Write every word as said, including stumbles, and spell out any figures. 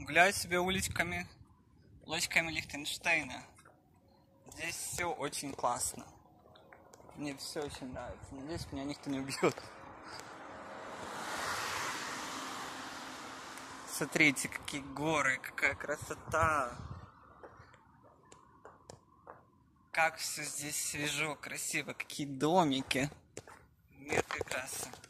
Гуляю себе уличками, улочками Лихтенштейна. Здесь все очень классно. Мне все очень нравится. Надеюсь, меня никто не убьет. Смотрите, какие горы, какая красота. Как все здесь свежо, красиво, какие домики. Мир прекрасен.